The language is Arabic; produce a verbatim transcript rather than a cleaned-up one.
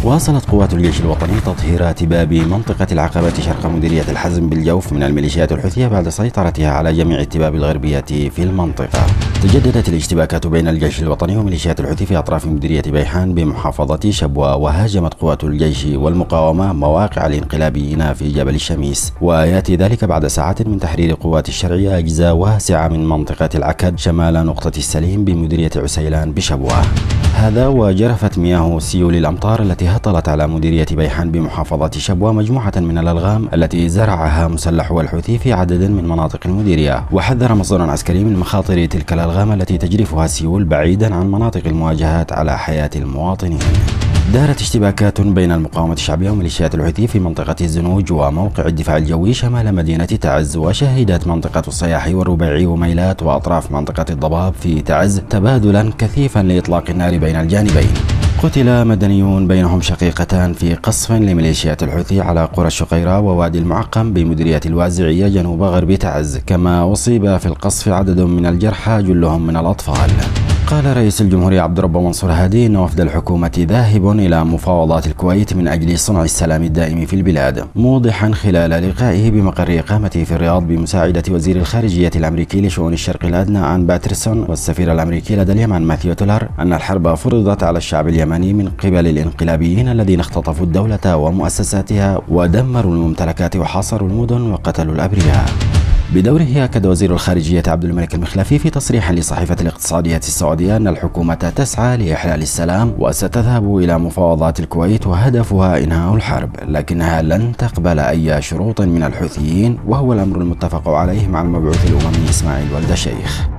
واصلت قوات الجيش الوطني تطهيرات باب منطقة العقبة شرق مديرية الحزم بالجوف من الميليشيات الحوثية بعد سيطرتها على جميع التباب الغربية في المنطقة. تجددت الاشتباكات بين الجيش الوطني وميليشيات الحوثي في أطراف مديرية بيحان بمحافظة شبوة، وهاجمت قوات الجيش والمقاومة مواقع الانقلابيين في جبل الشميس، ويأتي ذلك بعد ساعات من تحرير قوات الشرعية أجزاء واسعة من منطقة العكد شمال نقطة السليم بمديرية عسيلان بشبوة. هذا وجرفت مياه سيول الأمطار التي هطلت على مديرية بيحان بمحافظة شبوة مجموعة من الألغام التي زرعها مسلحو الحوثي في عدد من مناطق المديرية. وحذر مصدر عسكري من مخاطر تلك الألغام التي تجرفها سيول بعيدا عن مناطق المواجهات على حياة المواطنين. دارت اشتباكات بين المقاومة الشعبية وميليشيات الحوثي في منطقة الزنوج وموقع الدفاع الجوي شمال مدينة تعز، وشهدت منطقة الصياح والربيعي وميلات وأطراف منطقة الضباب في تعز تبادلا كثيفا لإطلاق النار بين الجانبين. قتل مدنيون بينهم شقيقتان في قصف لميليشيات الحوثي على قرى الشقيرة ووادي المعقم بمديرية الوازعية جنوب غرب تعز، كما أصيب في القصف عدد من الجرحى جلهم من الأطفال. قال رئيس الجمهورية عبد الرب منصور هادي إن وفد الحكومة ذاهب إلى مفاوضات الكويت من أجل صنع السلام الدائم في البلاد، موضحا خلال لقائه بمقر إقامته في الرياض بمساعدة وزير الخارجية الأمريكي لشؤون الشرق الأدنى آن باترسون والسفير الأمريكي لدى اليمن ماثيو تولر أن الحرب فرضت على الشعب اليمني من قبل الانقلابيين الذين اختطفوا الدولة ومؤسساتها ودمروا الممتلكات وحاصروا المدن وقتلوا الأبرياء. بدوره أكد وزير الخارجية عبد الملك المخلفي في تصريح لصحيفة الاقتصادية السعودية أن الحكومة تسعى لإحلال السلام وستذهب إلى مفاوضات الكويت وهدفها إنهاء الحرب، لكنها لن تقبل أي شروط من الحوثيين، وهو الأمر المتفق عليه مع المبعوث الأممي إسماعيل ولد شيخ.